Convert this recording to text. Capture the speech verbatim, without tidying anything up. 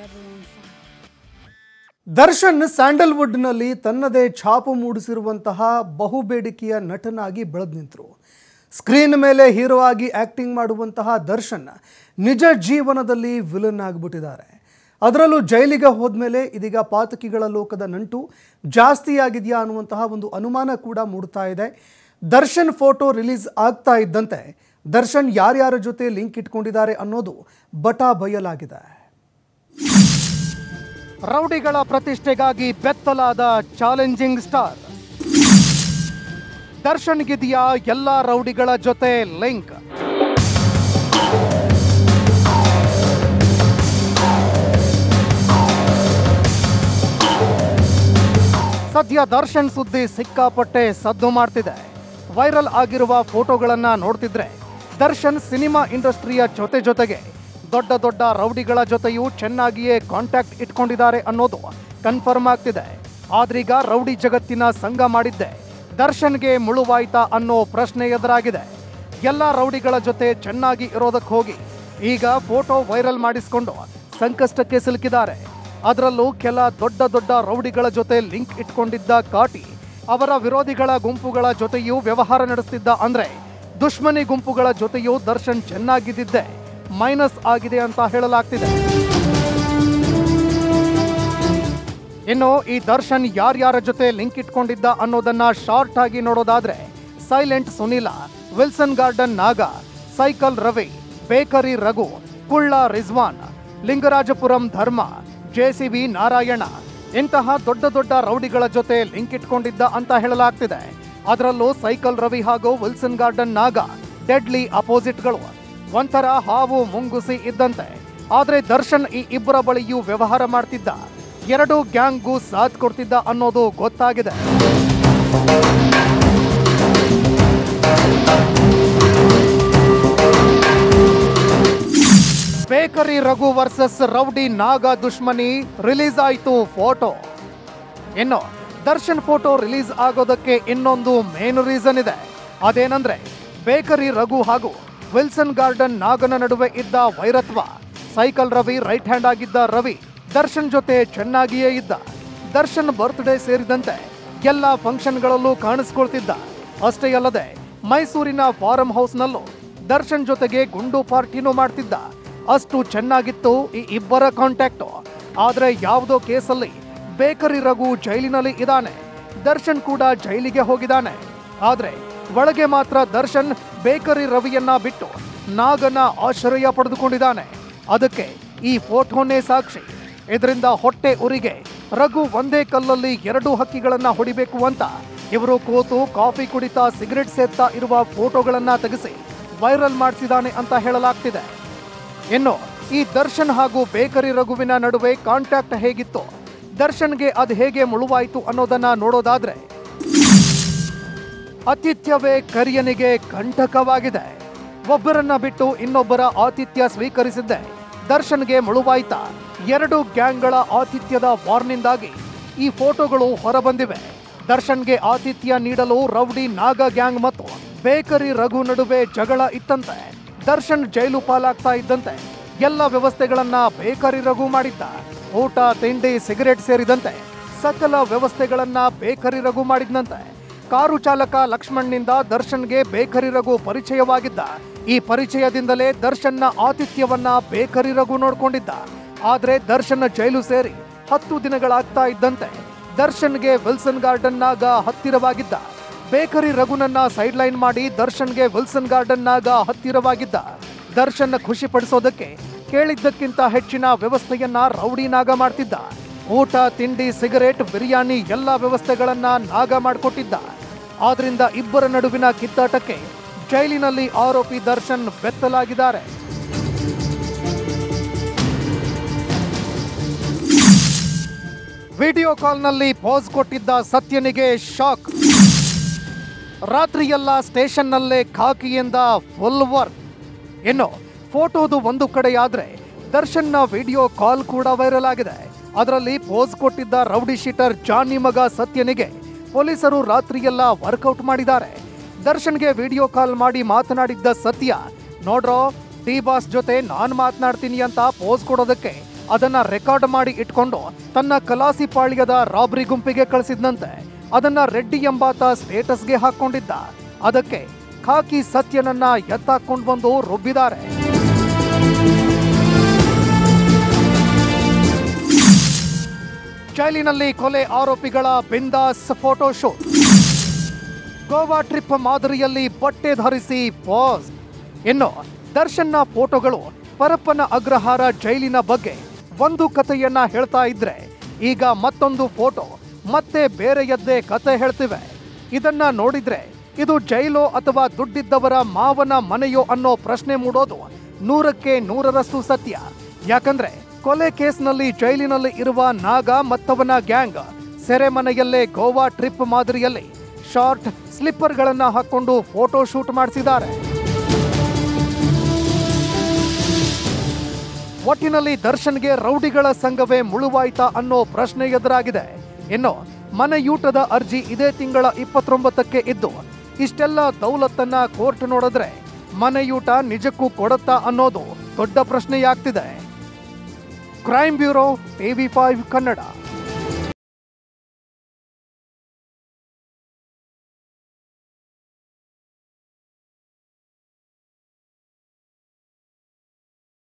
ದರ್ಶನ್ ಸ್ಯಾಂಡಲ್ವುಡ್ನಲ್ಲಿ ತನ್ನದೇ ಛಾಪು ಮೂಡಿಸಿರುವಂತಹ ಬಹುಬೇಡಿಕೆಯ ನಟನಾಗಿ ಬೆಳೆದು ನಿಂತರು. ಸ್ಕ್ರೀನ್ ಮೇಲೆ ಹೀರೋ ಆಗಿ ಆ್ಯಕ್ಟಿಂಗ್ ಮಾಡುವಂತಹ ದರ್ಶನ್ ನಿಜ ಜೀವನದಲ್ಲಿ ವಿಲನ್ ಆಗಿಬಿಟ್ಟಿದ್ದಾರೆ. ಅದರಲ್ಲೂ ಜೈಲಿಗೆ ಹೋದ್ಮೇಲೆ ಇದೀಗ ಪಾತಕಿಗಳ ಲೋಕದ ನಂಟು ಜಾಸ್ತಿಯಾಗಿದೆಯಾ ಅನ್ನುವಂತಹ ಒಂದು ಅನುಮಾನ ಕೂಡ ಮೂಡ್ತಾ ಇದೆ. ದರ್ಶನ್ ಫೋಟೋ ರಿಲೀಸ್ ಆಗ್ತಾ ಇದ್ದಂತೆ ದರ್ಶನ್ ಯಾರ್ಯಾರ ಜೊತೆ ಲಿಂಕ್ ಇಟ್ಕೊಂಡಿದ್ದಾರೆ ಅನ್ನೋದು ಬಟಾ ಬಯಲಾಗಿದೆ. ರೌಡಿಗಳ ಪ್ರತಿಷ್ಠೆಗಾಗಿ ಬೆತ್ತಲಾದ ಚಾಲೆಂಜಿಂಗ್ ಸ್ಟಾರ್ ದರ್ಶನ್ಗಿದೆಯಾ ಎಲ್ಲ ರೌಡಿಗಳ ಜೊತೆ ಲಿಂಕ್? ಸದ್ಯ ದರ್ಶನ್ ಸುದ್ದಿ ಸಿಕ್ಕಾಪಟ್ಟೆ ಸದ್ದು ಮಾಡ್ತಿದೆ. ವೈರಲ್ ಆಗಿರುವ ಫೋಟೋಗಳನ್ನ ನೋಡ್ತಿದ್ರೆ ದರ್ಶನ್ ಸಿನಿಮಾ ಇಂಡಸ್ಟ್ರಿಯ ಜೊತೆ ಜೊತೆಗೆ ದೊಡ್ಡ ದೊಡ್ಡ ರೌಡಿಗಳ ಜೊತೆಯೂ ಚೆನ್ನಾಗಿಯೇ ಕಾಂಟ್ಯಾಕ್ಟ್ ಇಟ್ಕೊಂಡಿದ್ದಾರೆ ಅನ್ನೋದು ಕನ್ಫರ್ಮ್ ಆಗ್ತಿದೆ. ಆದ್ರೀಗ ರೌಡಿ ಜಗತ್ತಿನ ಸಂಘ ಮಾಡಿದ್ದೆ ದರ್ಶನ್ಗೆ ಮುಳುವಾಯ್ತಾ ಅನ್ನೋ ಪ್ರಶ್ನೆ ಎದುರಾಗಿದೆ. ಎಲ್ಲ ರೌಡಿಗಳ ಜೊತೆ ಚೆನ್ನಾಗಿ ಇರೋದಕ್ಕೆ ಹೋಗಿ ಈಗ ಫೋಟೋ ವೈರಲ್ ಮಾಡಿಸಿಕೊಂಡು ಸಂಕಷ್ಟಕ್ಕೆ ಸಿಲುಕಿದ್ದಾರೆ. ಅದರಲ್ಲೂ ಕೆಲ ದೊಡ್ಡ ದೊಡ್ಡ ರೌಡಿಗಳ ಜೊತೆ ಲಿಂಕ್ ಇಟ್ಕೊಂಡಿದ್ದ ಕಾಟಿ ಅವರ ವಿರೋಧಿಗಳ ಗುಂಪುಗಳ ಜೊತೆಯೂ ವ್ಯವಹಾರ ನಡೆಸ್ತಿದ್ದ ಅಂದ್ರೆ ದುಶ್ಮನಿ ಗುಂಪುಗಳ ಜೊತೆಯೂ ದರ್ಶನ್ ಚೆನ್ನಾಗಿದ್ದಿದ್ದೆ ಮೈನಸ್ ಆಗಿದೆ ಅಂತ ಹೇಳಲಾಗ್ತಿದೆ. ಇನ್ನು ಈ ದರ್ಶನ್ ಯಾರ್ಯಾರ ಜೊತೆ ಲಿಂಕ್ ಇಟ್ಕೊಂಡಿದ್ದ ಅನ್ನೋದನ್ನ ಶಾರ್ಟ್ ಆಗಿ ನೋಡೋದಾದ್ರೆ silent Sunila, Wilson Garden Naga, cycle Ravi, bakery Raghu, ಕುಳ್ಳ ರಿಜ್ವಾನ್, ಲಿಂಗರಾಜಪುರಂ ಧರ್ಮ, ಜೆಸಿಬಿ ನಾರಾಯಣ ಇಂತಹ ದೊಡ್ಡ ದೊಡ್ಡ ರೌಡಿಗಳ ಜೊತೆ ಲಿಂಕ್ ಇಟ್ಕೊಂಡಿದ್ದ ಅಂತ ಹೇಳಲಾಗ್ತಿದೆ. ಅದರಲ್ಲೂ ಸೈಕಲ್ ರವಿ ಹಾಗೂ ವಿಲ್ಸನ್ ಗಾರ್ಡನ್ ನಾಗ ಡೆಡ್ಲಿ ಅಪೋಸಿಟ್ಗಳು, ಒಂಥರ ಹಾವು ಮುಂಗುಸಿ ಇದ್ದಂತೆ. ಆದ್ರೆ ದರ್ಶನ್ ಈ ಇಬ್ಬರ ಬಳಿಯೂ ವ್ಯವಹಾರ ಮಾಡ್ತಿದ್ದ, ಎರಡು ಗ್ಯಾಂಗ್ಗೂ ಸಾಥ್ ಕೊಡ್ತಿದ್ದ ಅನ್ನೋದು ಗೊತ್ತಾಗಿದೆ. ಬೇಕರಿ ರಘು ವರ್ಸಸ್ ರೌಡಿ ನಾಗ ದುಶ್ಮನಿ ರಿಲೀಸ್ ಆಯಿತು ಫೋಟೋ. ಇನ್ನು ದರ್ಶನ್ ಫೋಟೋ ರಿಲೀಸ್ ಆಗೋದಕ್ಕೆ ಇನ್ನೊಂದು ಮೇನ್ ರೀಸನ್ ಇದೆ. ಅದೇನಂದ್ರೆ ಬೇಕರಿ ರಘು ಹಾಗೂ ವಿಲ್ಸನ್ ಗಾರ್ಡನ್ ನಾಗನ ನಡುವೆ ಇದ್ದ ವೈರತ್ವ. ಸೈಕಲ್ ರವಿ ರೈಟ್ ಹ್ಯಾಂಡ್ ಆಗಿದ್ದ ರವಿ ದರ್ಶನ್ ಜೊತೆ ಚೆನ್ನಾಗಿಯೇ ಇದ್ದ. ದರ್ಶನ್ ಬರ್ತ್ಡೇ ಸೇರಿದಂತೆ ಎಲ್ಲ ಫಂಕ್ಷನ್ಗಳಲ್ಲೂ ಕಾಣಿಸ್ಕೊಳ್ತಿದ್ದ. ಅಷ್ಟೇ ಅಲ್ಲದೆ ಮೈಸೂರಿನ ಫಾರಂ ಹೌಸ್ನಲ್ಲೂ ದರ್ಶನ್ ಜೊತೆಗೆ ಗುಂಡು ಪಾರ್ಟಿನೂ ಮಾಡ್ತಿದ್ದ. ಅಷ್ಟು ಚೆನ್ನಾಗಿತ್ತು ಈ ಇಬ್ಬರ ಕಾಂಟ್ಯಾಕ್ಟು. ಆದ್ರೆ ಯಾವುದೋ ಕೇಸಲ್ಲಿ ಬೇಕರಿ ರಘು ಜೈಲಿನಲ್ಲಿ ಇದ್ದಾನೆ, ದರ್ಶನ್ ಕೂಡ ಜೈಲಿಗೆ ಹೋಗಿದ್ದಾನೆ. ಆದ್ರೆ ಒಳಗೆ ಮಾತ್ರ ದರ್ಶನ್ ಬೇಕರಿ ರವಿಯನ್ನ ಬಿಟ್ಟು ನಾಗನ ಆಶ್ರಯ ಪಡೆದುಕೊಂಡಿದ್ದಾನೆ. ಅದಕ್ಕೆ ಈ ಫೋಟೋನೇ ಸಾಕ್ಷಿ. ಇದರಿಂದ ಹೊಟ್ಟೆ ಉರಿಗೆ ರಘು ಒಂದೇ ಕಲ್ಲಲ್ಲಿ ಎರಡು ಹಕ್ಕಿಗಳನ್ನ ಹೊಡಿಬೇಕು ಅಂತ ಇವರು ಕೂತು ಕಾಫಿ ಕುಡಿತಾ ಸಿಗರೆಟ್ ಸೇರ್ತಾ ಇರುವ ಫೋಟೋಗಳನ್ನ ತೆಗೆಸಿ ವೈರಲ್ ಮಾಡಿಸಿದಾನೆ ಅಂತ ಹೇಳಲಾಗ್ತಿದೆ. ಇನ್ನು ಈ ದರ್ಶನ್ ಹಾಗೂ ಬೇಕರಿ ರಘುವಿನ ನಡುವೆ ಕಾಂಟ್ಯಾಕ್ಟ್ ಹೇಗಿತ್ತು, ದರ್ಶನ್ಗೆ ಅದು ಹೇಗೆ ಮುಳುವಾಯಿತು ಅನ್ನೋದನ್ನ ನೋಡೋದಾದ್ರೆ ಆತಿಥ್ಯವೇ ಕರಿಯನಿಗೆ ಕಂಟಕವಾಗಿದೆ. ಒಬ್ಬರನ್ನ ಬಿಟ್ಟು ಇನ್ನೊಬ್ಬರ ಆತಿಥ್ಯ ಸ್ವೀಕರಿಸಿದ್ದೆ ದರ್ಶನ್ಗೆ ಮುಳುವಾಯ್ತಾ? ಎರಡು ಗ್ಯಾಂಗ್ಗಳ ಆತಿಥ್ಯದ ವಾರ್ನಿಂದಾಗಿ ಈ ಫೋಟೋಗಳು ಹೊರಬಂದಿವೆ. ದರ್ಶನ್ಗೆ ಆತಿಥ್ಯ ನೀಡಲು ರೌಡಿ ನಾಗ ಗ್ಯಾಂಗ್ ಮತ್ತು ಬೇಕರಿ ರಘು ನಡುವೆ ಜಗಳ ಇತ್ತಂತೆ. ದರ್ಶನ್ ಜೈಲು ಪಾಲಾಗ್ತಾ ಇದ್ದಂತೆ ಎಲ್ಲ ವ್ಯವಸ್ಥೆಗಳನ್ನ ಬೇಕರಿ ರಘು ಮಾಡಿದ್ದ. ಊಟ, ತಿಂಡಿ, ಸಿಗರೆಟ್ ಸೇರಿದಂತೆ ಸಕಲ ವ್ಯವಸ್ಥೆಗಳನ್ನ ಬೇಕರಿ ರಘು ಮಾಡಿದ್ನಂತೆ. ಕಾರು ಚಾಲಕ ಲಕ್ಷ್ಮಣ್ನಿಂದ ದರ್ಶನ್ಗೆ ಬೇಕರಿ ರಘು ಪರಿಚಯವಾಗಿದ್ದ. ಈ ಪರಿಚಯದಿಂದಲೇ ದರ್ಶನ್ನ ಆತಿಥ್ಯವನ್ನ ಬೇಕರಿ ರಘು ನೋಡ್ಕೊಂಡಿದ್ದ. ಆದ್ರೆ ದರ್ಶನ್ ಜೈಲು ಸೇರಿ ಹತ್ತು ದಿನಗಳಾಗ್ತಾ ಇದ್ದಂತೆ ದರ್ಶನ್ಗೆ ವಿಲ್ಸನ್ ಗಾರ್ಡನ್ ನಾಗ ಹತ್ತಿರವಾಗಿದ್ದ. ಬೇಕರಿ ರಘುನನ್ನ ಸೈಡ್ ಲೈನ್ ಮಾಡಿ ದರ್ಶನ್ಗೆ ವಿಲ್ಸನ್ ಗಾರ್ಡನ್ ನಾಗ ಹತ್ತಿರವಾಗಿದ್ದ. ದರ್ಶನ್ ಖುಷಿ ಪಡಿಸೋದಕ್ಕೆ ಕೇಳಿದ್ದಕ್ಕಿಂತ ಹೆಚ್ಚಿನ ವ್ಯವಸ್ಥೆಯನ್ನ ರೌಡಿ ನಾಗ ಮಾಡ್ತಿದ್ದ. ಊಟ, ತಿಂಡಿ, ಸಿಗರೇಟ್, ಬಿರಿಯಾನಿ ಎಲ್ಲ ವ್ಯವಸ್ಥೆಗಳನ್ನ ನಾಗ ಮಾಡಿಕೊಟ್ಟಿದ್ದ. ಆದ್ರಿಂದ ಇಬ್ಬರ ನಡುವಿನ ಕಿತ್ತಾಟಕ್ಕೆ ಜೈಲಿನಲ್ಲಿ ಆರೋಪಿ ದರ್ಶನ್ ಬೆತ್ತಲಾಗಿದ್ದಾರೆ. ವಿಡಿಯೋ ಕಾಲ್ನಲ್ಲಿ ಪೋಸ್ ಕೊಟ್ಟಿದ್ದ ಸತ್ಯನಿಗೆ ಶಾಕ್. ರಾತ್ರಿಯೆಲ್ಲ ಸ್ಟೇಷನ್ನಲ್ಲೇ ಖಾಕಿಯಿಂದ ಫುಲ್ ವರ್ಕ್. ಇನ್ನು ಫೋಟೋದು ಒಂದು ಕಡೆಯಾದ್ರೆ ದರ್ಶನ್ನ ವಿಡಿಯೋ ಕಾಲ್ ಕೂಡ ವೈರಲ್ ಆಗಿದೆ. ಅದರಲ್ಲಿ ಪೋಸ್ ಕೊಟ್ಟಿದ್ದ ರೌಡಿ ಶೀಟರ್ ಜಾನಿ ಮಗ ಸತ್ಯನಿಗೆ ಪೊಲೀಸರು ರಾತ್ರಿಯೆಲ್ಲ ವರ್ಕೌಟ್ ಮಾಡಿದ್ದಾರೆ. ದರ್ಶನ್ಗೆ ವಿಡಿಯೋ ಕಾಲ್ ಮಾಡಿ ಮಾತನಾಡಿದ್ದ ಸತ್ಯ, ನೋಡ್ರೋ ಡಿ ಬಾಸ್ ಜೊತೆ ನಾನು ಮಾತನಾಡ್ತೀನಿ ಅಂತ ಪೋಸ್ ಕೊಡೋದಕ್ಕೆ ಅದನ್ನ ರೆಕಾರ್ಡ್ ಮಾಡಿ ಇಟ್ಕೊಂಡು ತನ್ನ ಕಲಾಸಿ ಪಾಳ್ಯದ ರಾಬ್ರಿ ಗುಂಪಿಗೆ ಕಳಿಸಿದ್ನಂತೆ. ಅದನ್ನ ರೆಡ್ಡಿ ಎಂಬಾತ ಸ್ಟೇಟಸ್ಗೆ ಹಾಕೊಂಡಿದ್ದ. ಅದಕ್ಕೆ ಖಾಕಿ ಸತ್ಯನನ್ನ ಎತ್ತಾಕೊಂಡು ಬಂದು ರುಬ್ಬಿದ್ದಾರೆ. ಜೈಲಿನಲ್ಲಿ ಕೊಲೆ ಆರೋಪಿಗಳ ಬಿಂದಾಸ್ ಫೋಟೋ ಶೂಟ್. ಗೋವಾ ಟ್ರಿಪ್ ಮಾದರಿಯಲ್ಲಿ ಬಟ್ಟೆ ಧರಿಸಿ ಪಾಸ್. ಇನ್ನು ದರ್ಶನ್ನ ಫೋಟೋಗಳು ಪರಪ್ಪನ ಅಗ್ರಹಾರ ಜೈಲಿನ ಬಗ್ಗೆ ಒಂದು ಕಥೆಯನ್ನ ಹೇಳ್ತಾ ಇದ್ರೆ, ಈಗ ಮತ್ತೊಂದು ಫೋಟೋ ಮತ್ತೆ ಬೇರೆಯದ್ದೇ ಕತೆ ಹೇಳ್ತಿವೆ. ಇದನ್ನ ನೋಡಿದ್ರೆ ಇದು ಜೈಲೋ ಅಥವಾ ದುಡ್ಡಿದ್ದವರ ಮಾವನ ಮನೆಯೋ ಅನ್ನೋ ಪ್ರಶ್ನೆ ಮೂಡೋದು ನೂರಕ್ಕೆ ನೂರರಷ್ಟು ಸತ್ಯ. ಯಾಕಂದ್ರೆ ಕೊಲೆ ಕೇಸ್ನಲ್ಲಿ ಜೈಲಿನಲ್ಲಿ ಇರುವ ನಾಗ ಮತ್ತವನ ಗ್ಯಾಂಗ್ ಸೆರೆಮನೆಯಲ್ಲೇ ಗೋವಾ ಟ್ರಿಪ್ ಮಾದರಿಯಲ್ಲಿ ಶಾರ್ಟ್ ಸ್ಲಿಪ್ಪರ್ಗಳನ್ನ ಹಾಕೊಂಡು ಫೋಟೋ ಶೂಟ್ ಮಾಡಿಸಿದ್ದಾರೆ. ಒಟ್ಟಿನಲ್ಲಿ ದರ್ಶನ್ಗೆ ರೌಡಿಗಳ ಸಂಘವೇ ಮುಳುವಾಯ್ತಾ ಅನ್ನೋ ಪ್ರಶ್ನೆ ಎದುರಾಗಿದೆ. ಇನ್ನು ಮನೆಯೂಟದ ಅರ್ಜಿ ಇದೇ ತಿಂಗಳ ಇಪ್ಪತ್ತೊಂಬತ್ತಕ್ಕೆ ಇದ್ದು, ಇಷ್ಟೆಲ್ಲ ದೌಲತ್ತನ್ನ ಕೋರ್ಟ್ ನೋಡಿದ್ರೆ ಮನೆಯೂಟ ನಿಜಕ್ಕೂ ಕೊಡುತ್ತಾ ಅನ್ನೋದು ದೊಡ್ಡ ಪ್ರಶ್ನೆಯಾಗ್ತಿದೆ. Crime bureau, TV five Kannada.